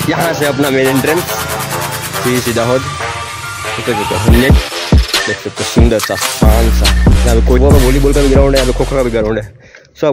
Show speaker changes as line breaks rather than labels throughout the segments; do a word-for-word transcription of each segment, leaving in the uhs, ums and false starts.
यहाँ से अपना मेन एंट्रेंस सीधी सीधा होद नेट देख सकते सुंदर सा शान सा। यहाँ पे कोई वॉलीबॉल का भी ग्राउंड है, यहाँ पे खो खो का भी ग्राउंड है सब।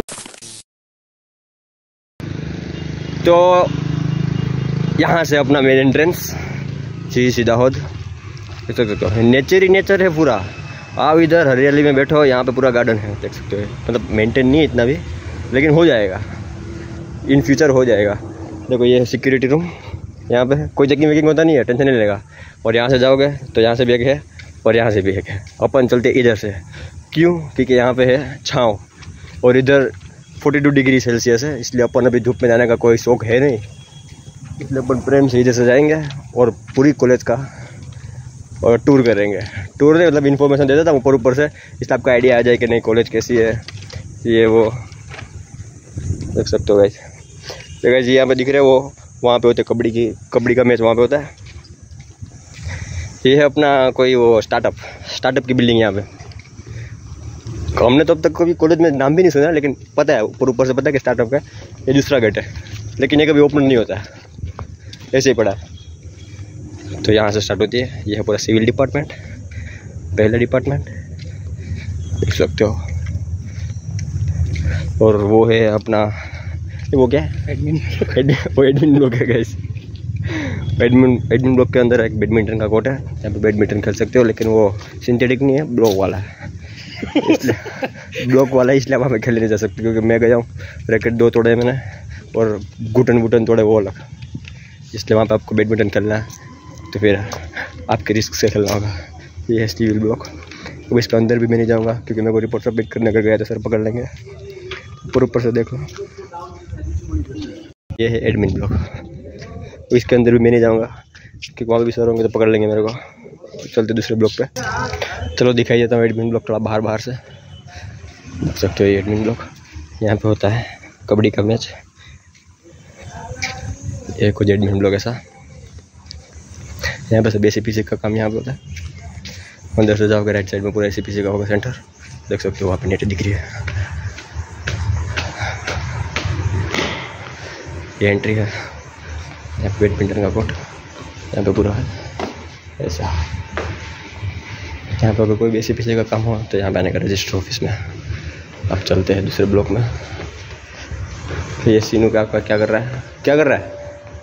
तो यहाँ से अपना मेन एंट्रेंस सीधी सीधा होद देख सकते हो। नेचर ही नेचर है पूरा। आओ इधर हरियाली में बैठो, यहाँ पे पूरा गार्डन है देख सकते हो। मतलब मेंटेन नहीं इतना भी, लेकिन हो जाएगा इन फ्यूचर हो जाएगा। देखो ये है सिक्योरिटी रूम, यहाँ पे कोई चेकिंग वेकिंग होता नहीं है, टेंशन नहीं लेगा। और यहाँ से जाओगे तो यहाँ से भी एक है और यहाँ से भी एक है। अपन चलते इधर से, क्यों? क्योंकि यहाँ पे है छाँव और इधर बयालीस डिग्री सेल्सियस है, इसलिए अपन अभी धूप में जाने का कोई शौक है नहीं, इसलिए अपन प्रेम से इधर से जाएंगे और पूरी कॉलेज का और टूर करेंगे। टूर में मतलब इन्फॉर्मेशन दे देता हूँ ऊपर ऊपर से, इसलिए आपका आइडिया आ जाए कि नहीं कॉलेज कैसी है ये वो देख सकते हो गाइस। तो गाइस यहाँ पे दिख रहे हैं वो वहाँ पे होते कबड्डी की कबड्डी का मैच वहाँ पे होता है। ये है अपना कोई वो स्टार्टअप स्टार्टअप की बिल्डिंग यहाँ पे। हमने तो अब तक कभी कॉलेज में नाम भी नहीं सुना, लेकिन पता है ऊपर ऊपर से पता है कि स्टार्टअप का ये दूसरा गेट है, लेकिन ये कभी ओपन नहीं होता है, ऐसे ही पड़ा है। तो यहाँ से स्टार्ट होती है। ये है पूरा सिविल डिपार्टमेंट, पहला डिपार्टमेंट देख सकते हो। और वो है अपना वो क्या है एडमिन वो एडमिन ब्लॉक है गाइस। एडमिन एडमिन ब्लॉक के अंदर एक बैडमिंटन का कोर्ट है, यहाँ पे बैडमिंटन खेल सकते हो, लेकिन वो सिंथेटिक नहीं है, ब्लॉक वाला है। इसलिए ब्लॉक वाला है, इसलिए वहाँ पे खेलने नहीं जा सकते, क्योंकि मैं गया हूँ रैकेट दो तोड़े मैंने और घुटन वुटन तोड़े वो अलग, इसलिए वहाँ पे आपको बैडमिंटन खेलना है तो फिर आपके रिस्क से खेलना होगा। ये है सिविल ब्लॉक। अब इसके अंदर भी मैं नहीं जाऊँगा, क्योंकि मेरे को रिपोर्ट सबमिट करने कर गया तो सर पकड़ लेंगे। ऊपर ऊपर से देखो ये है एडमिन ब्लॉक, तो इसके अंदर भी मैं नहीं जाऊँगा, क्योंकि वहाँ भी सर होंगे तो पकड़ लेंगे मेरे को। चलते दूसरे ब्लॉक पे, चलो दिखाई देता हूँ एडमिन ब्लॉक थोड़ा बाहर बाहर से। देख सकते हो ये एडमिन ब्लॉक, यहाँ पे होता है कबड्डी का मैच। ये कुछ एडमिन ब्लॉक ऐसा, यहाँ पे सब ए सी पी सी का काम यहाँ पे होता है। अंदर से जाओगे राइट साइड में पूरा ए सी पी सी का होगा सेंटर, देख सकते हो वहाँ पे नेट दिख रही है। ये एंट्री है, यहाँ पे बैडमिंटन का कोर्ट, यहाँ पे पूरा है ऐसा। यहाँ पे अगर कोई भी ए सी पी सी का काम हो तो यहाँ पे आने का रजिस्टर ऑफिस में। अब चलते हैं दूसरे ब्लॉक में। ये सीनू का आपका क्या कर रहा है क्या कर रहा है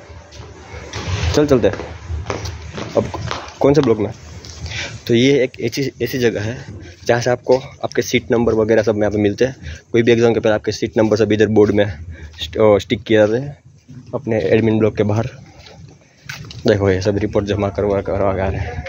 चल चलते हैं। अब कौन सा ब्लॉक में? तो ये एक ऐसी ऐसी जगह है जहाँ से आपको आपके सीट नंबर वगैरह सब यहाँ पे मिलते हैं। कोई भी एग्जाम के पहले आपके सीट नंबर सब इधर बोर्ड में स्टिक किया जाते हैं अपने एडमिन ब्लॉक के बाहर। देखो ये सब रिपोर्ट जमा करवा करवा रहे हैं।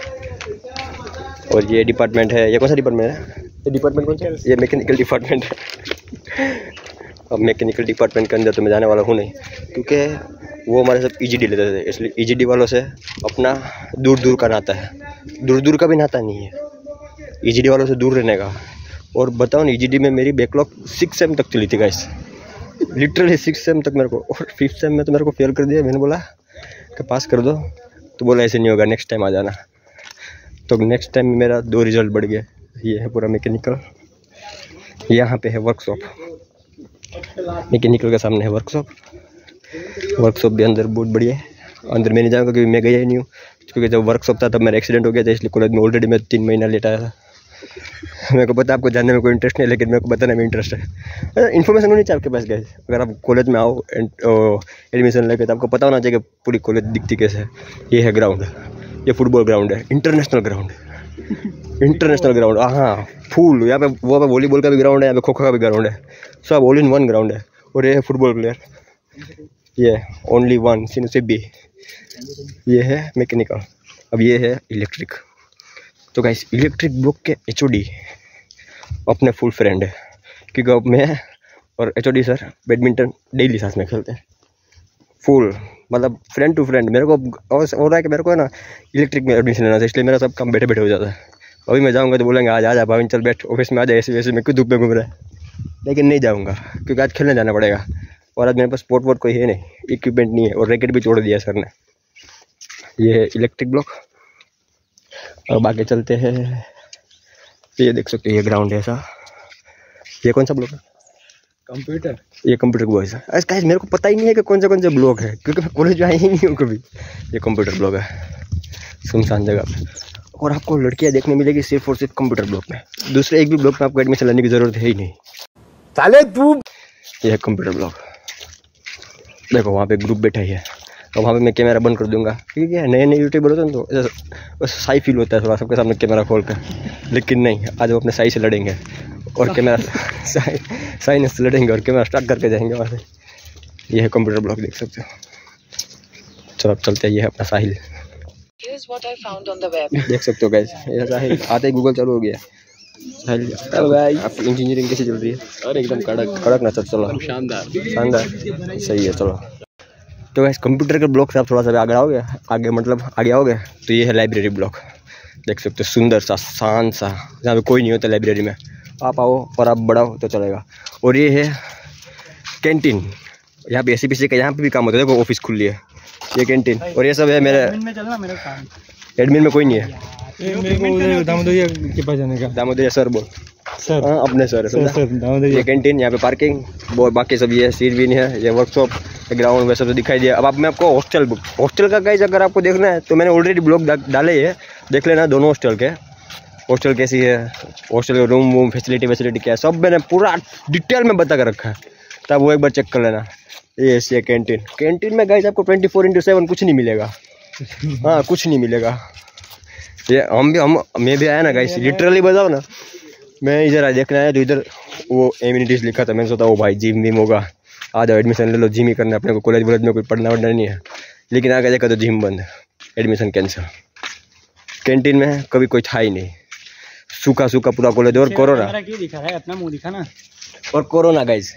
और ये डिपार्टमेंट है, ये कौन सा डिपार्टमेंट है? ये डिपार्टमेंट कौन सा है? ये मैकेनिकल डिपार्टमेंट है। अब मैकेनिकल डिपार्टमेंट के अंदर तो मैं जाने वाला हूँ नहीं, क्योंकि वो हमारे सब ई जी डी लेते थे, इसलिए ई जी डी वालों से अपना दूर दूर का नाता है। दूर दूर का भी नाता नहीं है, ई जी डी वालों से दूर रहने का। और बताओ ना, ई जी डी में मेरी बैकलॉग सिक्स सेम तक चली थी गाइस, लिटरली सिक्स सेम तक मेरे को। और फिफ्थ सेम में तो मेरे को फेल कर दिया। मैंने बोला कि पास कर दो, तो बोला ऐसे नहीं होगा, नेक्स्ट टाइम आ जाना। तो नेक्स्ट टाइम मेरा दो रिजल्ट बढ़ गया। ये है पूरा मैकेनिकल, यहाँ पे है वर्कशॉप। मैकेनिकल के सामने है वर्कशॉप। वर्कशॉप भी अंदर बहुत बढ़िया है। अंदर मैं नहीं जाऊँगा क्योंकि मैं गया ही नहीं हूँ, क्योंकि जब वर्कशॉप था तब मेरा एक्सीडेंट हो गया था, इसलिए कॉलेज में ऑलरेडी मैं तीन महीना लेट आया था। मेरे को पता आपको जानने में कोई इंटरेस्ट नहीं, लेकिन मेरे को बताने में इंटरेस्ट है। इन्फॉर्मेशन होनी चाहिए आपके पास गाइस। अगर आप कॉलेज में आओ एडमिशन लेके, तो आपको पता होना चाहिए कि पूरी कॉलेज दिखती कैसे है। ये है ग्राउंड, ये फुटबॉल ग्राउंड है, इंटरनेशनल ग्राउंड इंटरनेशनल ग्राउंड हाँ फुल। यहाँ पे वो पे वॉलीबॉल का भी ग्राउंड है, यहाँ पे खो खो का भी ग्राउंड है, सब ऑल इन वन ग्राउंड है। और ये है फुटबॉल प्लेयर, ये ओनली वन सीन से बी। ये है मैकेनिकल। अब ये है इलेक्ट्रिक। तो गाइस इलेक्ट्रिक ब्लॉक के एच ओ डी अपने फुल फ्रेंड है, क्योंकि अब मैं और H O D sir badminton daily साथ में खेलते हैं फुल, मतलब फ्रेंड टू फ्रेंड। मेरे को हो रहा है कि मेरे को है ना इलेक्ट्रिक में एडमिशन लेना चाहिए, इसलिए मेरा सब काम बैठे बैठे हो जाता है। अभी मैं जाऊँगा तो बोलेंगे आज आ जा भाई चल बैठ ऑफिस में आ जा, ऐसे वैसे में क्यों धूप में घूम रहा है। लेकिन नहीं जाऊँगा क्योंकि आज खेलने जाना पड़ेगा, और आज मेरे पास स्पोर्ट वोर्ट कोई है नहीं, इक्विपमेंट नहीं है, और रैकेट भी तोड़ दिया सर ने। ये है इलेक्ट्रिक ब्लॉक। अब आगे चलते हैं। ये देख सकते हो ये ग्राउंड है ऐसा। ये कौन सा ब्लॉक है? कंप्यूटर, ये कंप्यूटर बॉयज है। गाइस मेरे को पता ही नहीं है कि कौन से कौन से ब्लॉक है, क्योंकि मैं कॉलेज में आया ही नहीं हूँ कभी। ये कंप्यूटर ब्लॉक है सुनसान जगह पे, और आपको लड़कियाँ देखने मिलेगी सिर्फ और सिर्फ कंप्यूटर ब्लॉक में। दूसरे एक भी ब्लॉक में आपको एडमिशन लेने की जरूरत है ही नहीं। साले तू, यह कंप्यूटर ब्लॉक देखो, वहाँ पे ग्रुप बैठा ही है, और वहाँ पे मैं कैमरा बंद कर दूंगा, क्योंकि नए नए यूट्यूबर होते हैं तो साई फील होता है थोड़ा सबके सामने कैमरा खोल कर। लेकिन नहीं, आज वो अपने साई से लड़ेंगे और कैमरा साई साई से लड़ेंगे और कैमरा स्टार्ट करके जाएंगे वहाँ से। यह है कंप्यूटर ब्लॉक, देख सकते हो। चलो अब चलते हैं, ये है अपना साहिल। देख सकते हो गाइस, ये साहिल आते ही गूगल चालू हो गया। साहिल आपकी इंजीनियरिंग कैसी चल रही है? और एकदम कड़क कड़क ना, चल चलो शानदार शानदार, सही है। चलो तो गाइस कंप्यूटर के ब्लॉक से आप थोड़ा सा आगे आओगे, आगे मतलब आगे आओगे तो ये है लाइब्रेरी ब्लॉक। देख सकते हो सुंदर सा शांत सा, जहाँ पे कोई नहीं होता लाइब्रेरी में। आप आओ और आप बढ़ाओ तो चलेगा। और ये है कैंटीन, यहाँ पे ऐसी पीछे का यहाँ पे भी काम होता है। देखो ऑफिस खुली है, ये कैंटीन। और ये सब है मेरे एडमिन में कोई नहीं है। दामोदरिया के पास जाने का, दामोदरिया सर बोल सर, हाँ अपने सर है। ये कैंटीन, यहाँ पे पार्किंग, वो बाकी सब ये सीट भी नहीं है, ये वर्कशॉप, ग्राउंड वैसे तो दिखाई दिया। अब आप मैं आपको हॉस्टल बुक हॉस्टल का गाइस अगर आपको देखना है तो मैंने ऑलरेडी ब्लॉग डाले है, देख लेना दोनों हॉस्टल के। हॉस्टल कैसी है, हॉस्टल का रूम वूम फैसिलिटी वैसिलिटी क्या है, सब मैंने पूरा डिटेल में बता कर रखा है, तब वो एक बार चेक कर लेना। ये ऐसी है कैंटीन। कैंटीन में गाइस आपको ट्वेंटी फोर इंटू सेवन कुछ नहीं मिलेगा, हाँ कुछ नहीं मिलेगा। ये हम भी हम मैं भी आया ना गाइस, लिटरली बताओ ना, मैं इधर देखने आया तो इधर वो एमिनिटीज़ लिखा था। मैंने सोचा वो भाई जिम विम होगा, आ जाओ एडमिशन ले लो, जिम ही करना अपने को, कॉलेज वॉलेज में कोई पढ़ना वढ़ना नहीं है। लेकिन आगे देखा तो जिम बंद, एडमिशन कैंसिल। कैंटीन में कभी कोई था ही नहीं, सूखा सूखा पूरा कॉलेज। और कोरोना दिखा है, अपना मुँह दिखा ना, और कोरोना गाइस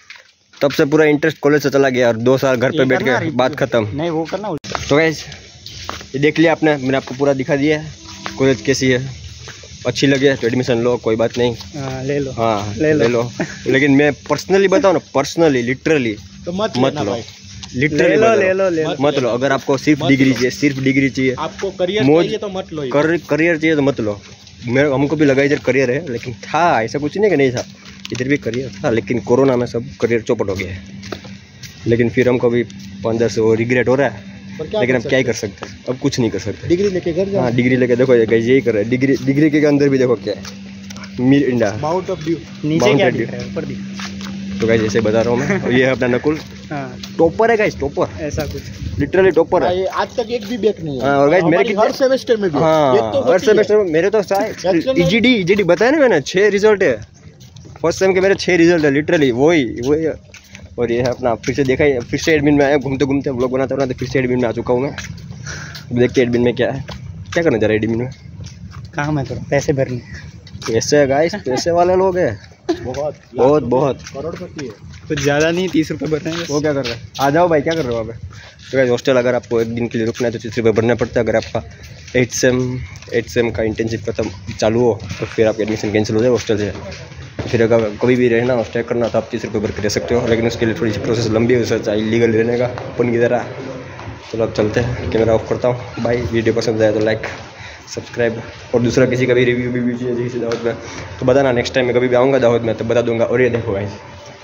तब से पूरा इंटरेस्ट कॉलेज से चला गया, और दो साल घर पे बैठ के बात खत्म। नहीं वो करना। तो गाइस ये देख लिया आपने, मैंने आपको पूरा दिखा दिया है कॉलेज कैसी है। अच्छी लगे तो एडमिशन लो, कोई बात नहीं, आ, ले लो, हाँ ले लो, ले लो। लेकिन मैं पर्सनली बताऊँ ना, पर्सनली लिटरली तो मत मत लो, लिटरली ले लो, ले लो, ले लो, मत लो। अगर आपको सिर्फ डिग्री चाहिए, सिर्फ डिग्री चाहिए, आपको करियर चाहिए तो मत लो, करियर चाहिए तो मत लो। मेरे हमको भी लगा इधर करियर है, लेकिन था ऐसा कुछ नहीं कि नहीं था, इधर भी करियर था। लेकिन कोरोना में सब करियर चौपट हो गया है। लेकिन फिर हमको भी अंदर से वो रिग्रेट हो रहा है, लेकिन अब क्या ही कर सकते हैं, अब कुछ नहीं कर सकते। डिग्री लेके घर जाओ, हाँ डिग्री लेके देखो गाइस यही कर रहे हैं। डिग्री डिग्री के अंदर भी देखो क्या है, Mirinda Mountain Dew, नीचे क्या दिख रहा है, ऊपर दिख। तो गाइस ऐसे बता रहा हूँ मैं। और ये है अपना नकुल, टॉपर है गाइस, टॉपर ऐसा कुछ, लिटरली टॉपर है। आज तक एक भी बैक नहीं है। और गाइस मेरे हर सेमेस्टर में भी, हाँ हर सेमेस्टर में मेरे तो ईजीडी ईजीडी बताया ना मैंने, छः रिजल्ट है फर्स्ट सेम के, मेरे छः रिजल्ट है लिटरली, वही वही। और ये है अपना, फिर से देखा है, फिर से एडमिन में आया, घूमते घूमते व्लॉग बनाते बनाते फिर से एडमिन में आ चुका हूँ मैं। देखते एडमिन में क्या है, क्या करना चाह रहा है एडमिन में, काम है थोड़ा पैसे भरने। पैसे है गाइस, पैसे वाले लोग हैं बहुत बहुत बहुत, करोड़पति है। कुछ ज़्यादा नहीं, तीस रुपये भरने हैं। वो क्या कर रहे हैं, आ जाओ भाई, क्या कर रहे हो वहाँ पे। तो गाइस हॉस्टल अगर आपको एक दिन के लिए रुकना है तो तीस रुपये भरना पड़ता है। अगर आपका एट सेम एट सेम का इंटर्नशिप खत्म चालू हो तो फिर आपका एडमिशन कैंसिल हो जाए हॉस्टल से। फिर अगर कभी भी रहना हो, स्टे करना, तो आप तीस रुपये भर के रह सकते हो। लेकिन उसके लिए थोड़ी सी प्रोसेस लंबी हो सकता है, इलीगल रहने का अपन की तरह। चलो अब चलते हैं, कैमरा ऑफ करता हूँ। भाई वीडियो पसंद आया तो लाइक सब्सक्राइब, और दूसरा किसी का भी रिव्यू भी चाहिए जैसे दावत में तो बताना, नेक्स्ट टाइम मैं कभी भी आऊँगा दावत में तो बता दूंगा। और ये देखो गाइस,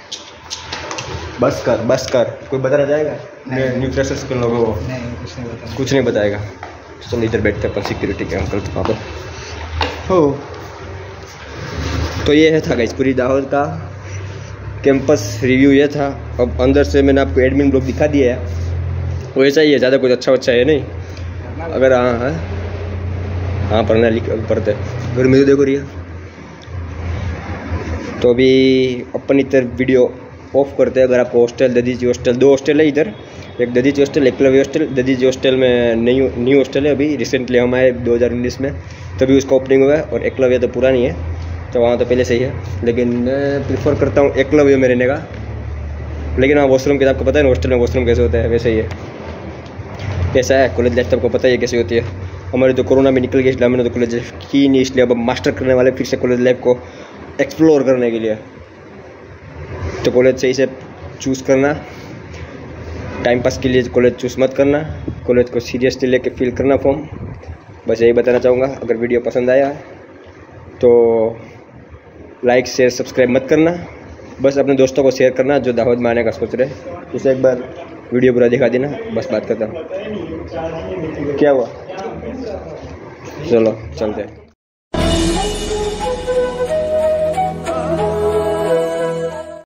बस कर बस कर, कोई बताना चाहेगा न्यू फ्रेशर्स के लोगों को? कुछ नहीं बताएगा, कुछ नहीं बताएगा। चलो इधर बैठते अपन सिक्योरिटी के अंकल वहाँ पर हो। तो ये है था गाइस पूरी दाहोद का कैंपस रिव्यू, ये था। अब अंदर से मैंने आपको एडमिन ब्लॉक दिखा दिया है, वो ऐसा ही है, ज़्यादा कुछ अच्छा अच्छा है नहीं। अगर हाँ हाँ हाँ पढ़ना लिख पढ़ते घर में तो देखो रही है। तो अभी अपन इधर वीडियो ऑफ करते हैं। अगर आपको हॉस्टल ददीजी हॉस्टल, दो हॉस्टल है इधर, एक Dadiji hostel, Eklavya hostel. Dadiji hostel में न्यू न्यू हॉस्टल है, अभी रिसेंटली हम आए दो हज़ार उन्नीस में, तभी उसका ओपनिंग हुआ है। और एकलव्य तो पुरानी है, तो वहाँ तो पहले से ही है, लेकिन मैं प्रीफर करता हूँ एकलव्य में रहने का। लेकिन वहाँ वॉशरूम के आपको पता है ना, हॉस्टल में वॉशरूम कैसे होता है, वैसे ही है, कैसा है कॉलेज लाइफ तो आपको पता ही है कैसी होती है। हमारी तो कोरोना में निकल गई, इसलिए हमने तो कॉलेज लाइफ की नहीं, इसलिए अब मास्टर करने वाले फिर से कॉलेज लाइफ को एक्सप्लोर करने के लिए। तो कॉलेज सही से चूज़ करना, टाइम पास के लिए कॉलेज चूज़ मत करना, कॉलेज को सीरियसली लेके फील करना फॉर्म। बस यही बताना चाहूँगा। अगर वीडियो पसंद आया तो लाइक शेयर सब्सक्राइब मत करना, बस अपने दोस्तों को शेयर करना जो दाहोद में आने का सोच रहे, उसे एक बार वीडियो पूरा दिखा देना। बस बात करता हूँ। क्या हुआ? चलो चलते हैं।